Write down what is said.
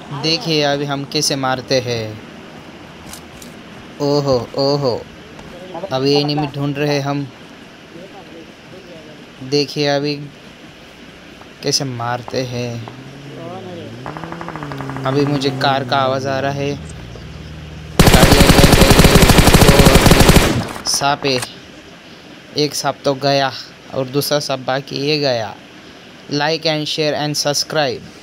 देखिए अभी हम कैसे मारते हैं। ओहो ओहो, अभी एनिमी ढूंढ रहे हम। देखिए अभी कैसे मारते हैं। अभी मुझे कार का आवाज़ आ रहा है। गाड़ी तो सांप है। एक सांप तो गया और दूसरा सांप बाकी, ये गया। Like and share and subscribe.